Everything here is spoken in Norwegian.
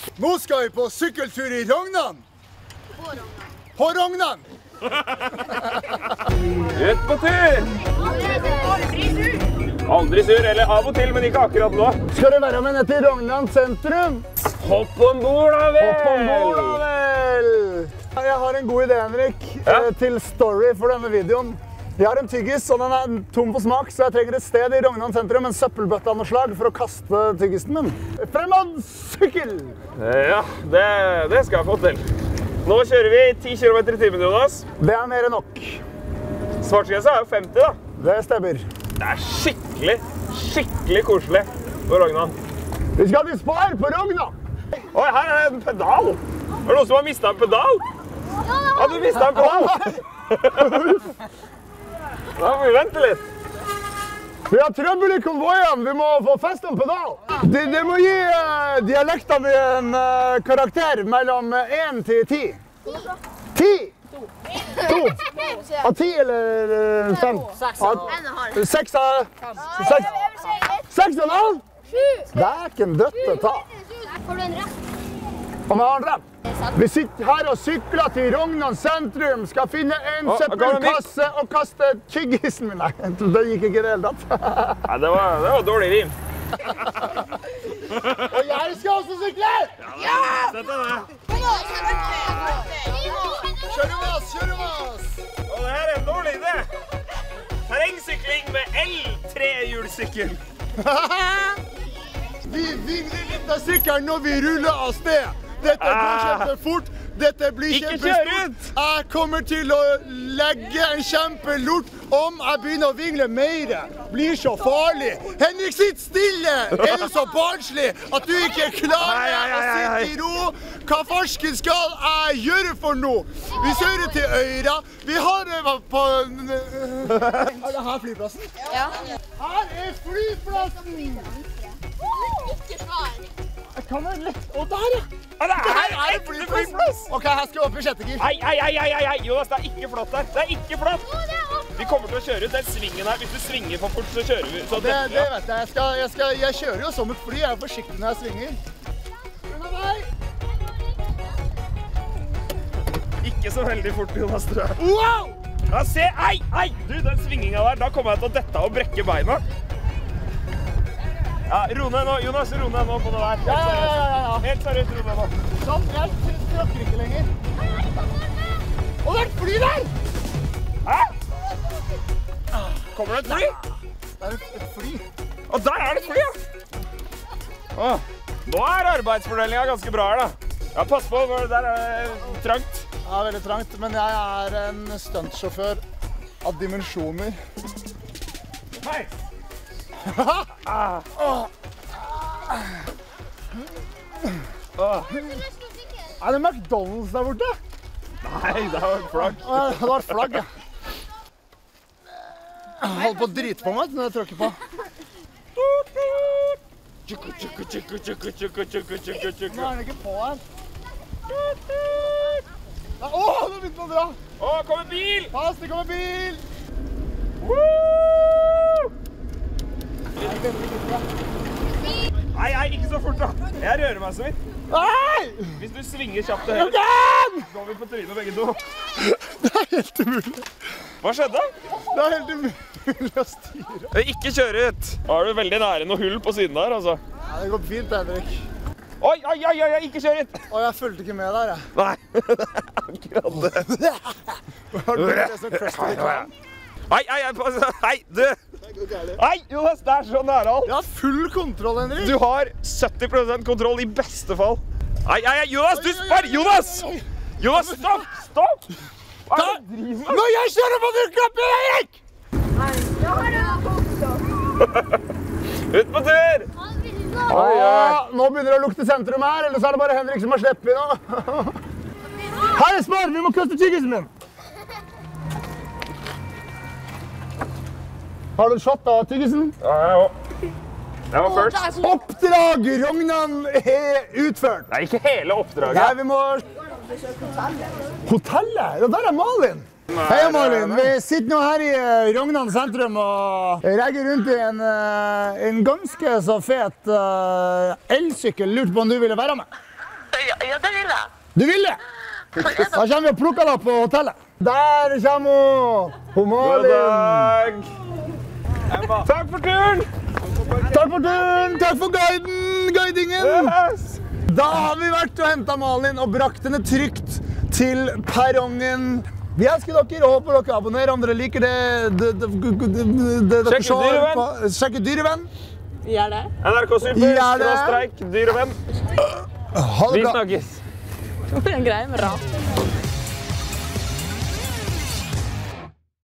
Nå skal vi på sykkeltur i Rognan. På Rognan. Ut på tur! Aldri sur, eller av og til, men ikke akkurat nå. Skal du være med ned til Rognan sentrum? Hopp ombord da vel! Hopp ombord da vel! Jeg har en god idé, Henrik, til story for denne videoen. Jeg har en tyggis, og den er tom på smak, så jeg trenger et sted i Rognan sentrum, en søppelbøtte av noe slag, for å kaste tyggisen min. Fremad sykkel! Ja, det skal jeg få til. Nå kjører vi 10 km i timen, Jonas. Det er mer enn nok. Svartsgrensa er jo 50 da. Det stemmer. Det er skikkelig koselig på Rognan. Vi skal til Spar på Rognan. Oi, her er en pedal. Er det noen som har mistet en pedal? Ja, du mistet en pedal. Da må vi vente litt. Vi har trøbbel i konvoien. Vi må få fest en pedal. Det må gi dialekten min en karakter mellom 1 til 10. 10! 2. Av 10 eller 5? 6 av 6,5? Det er ikke en dødt å ta. Og vi har en rett. Vi sitter her og sykler til Rognan sentrum, skal finne en søppelkasse og kaste tyggisen min. Nei, det gikk ikke det hele tatt. Nei, det var dårlig rim. Og jeg skal også sykle! Ja! Sett deg det. Kjører vi oss! Og det her er en dårlig idé. Terrengsykling med L3-hjulsykkel. Vi vingler litt av sykkelen når vi ruller av sted. Dette går kjempefort. Dette blir kjempestort. Jeg kommer til å legge en kjempelort om jeg begynner å vingle mer. Blir så farlig. Henrik, sitt stille! Er du så barnslig at du ikke klarer å sitte i ro? Hva farsken skal jeg gjøre for noe? Vi kjører til Øyra. Vi har på... Er det her flyplassen? Ja. Her er flyplassen! Ikke svar. Jeg kan være litt... Å, der, ja! Det er en flyplass! Ok, her skal vi opp i sjette gir. Hei, Jonas, det er ikke flott der. Det er ikke flott. Vi kommer til å kjøre ut den svingen her. Hvis du svinger for fort, så kjører vi. Så det vet jeg. Jeg kjører jo som et fly. Jeg er forsiktig når jeg svinger. Unna meg! Ikke så veldig fort, Jonas, tror jeg. Wow! Ja, se! Ei! Du, den svingingen der, da kommer jeg til å dette og brekke beina. Ja, ro ned nå, Jonas, ro ned nå på det der. Ja. Helt seriøst, ro ned nå. Sånn, jeg tråkker ikke lenger. Å, det er et fly der! Hæ? Kommer det et fly? Det er et fly. Og der er det et fly, ja! Nå er arbeidsfordelingen ganske bra her, da. Ja, pass på, der er det trangt. Ja, veldig trangt, men jeg er en stuntsjåfør av dimensjoner. Hei! Er det McDonald's der borte? Nei, det var et flagg. Det var et flagg, ja. Jeg holdt på å drite på meg når jeg tråkker på. Nå er den ikke på her. Åh, nå begynte den å dra. Åh, kommer bil! Pass, det kommer bil! Nei, ikke så fort da. Jeg rører meg så vidt. Nei! Hvis du svinger kjapt til høyre, så går vi på trynet begge to. Det er helt umulig. Hva skjedde? Det er helt umulig å styre. Ikke kjøre ut. Da er du veldig nære noe hull på siden der, altså. Ja, det går fint, Henrik. Oi, ikke kjør ut. Og jeg følte ikke med der, jeg. Nei, akkurat det. Har du det som Krusty the Clown? Hei, du! Hei, Jonas, det er så nære alt. Jeg har full kontroll, Henrik. Du har 70% kontroll i beste fall. Jonas, du spør! Jonas, stopp! Hva er det du driver med? Når jeg kjører på dukklappen, Erik! Ut på tur! Nå begynner det å lukte sentrum her, eller så er det bare Henrik som har sleppet nå. Her er Spar, vi må kaste tyggisen min. Har du shot av tyggisen? Ja. Jeg var først. Oppdrag Rognan er utført. Nei, ikke hele oppdraget. Nei, vi må... Hotellet? Ja, der er Malin. Hei, Malin. Vi sitter nå her i Rognan sentrum og regger rundt i en ganske så fet elsykkel. Lurt på om du ville være med. Ja, det vil jeg. Du vil det? Da kommer vi og plukker deg på hotellet. Der kommer hun! God dag! Takk for turen! Takk for turen! Takk for guidingen! Yes. Da har vi vært og hentet Malin og brakt henne trygt til perrongen. Vi elsker dere og håper dere abonnerer om dere liker det dere ser. Sjekk ut Dyrevenn. Gjør det. NRK Super, /streik, Dyrevenn. Ha det Vi bra. snakkes. Det er en greie med rap.